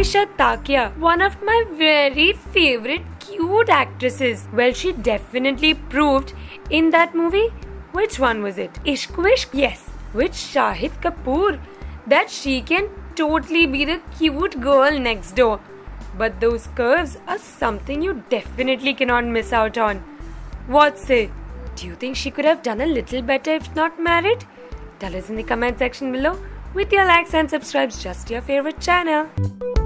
Ayesha Takiya, one of my very favorite cute actresses. Well, she definitely proved in that movie. Which one was it? Ishq Vishk? Yes, with Shahid Kapoor. That she can totally be the cute girl next door. But those curves are something you definitely cannot miss out on. What's it? Do you think she could have done a little better if not married? Tell us in the comment section below with your likes and subscribes just to your favorite channel.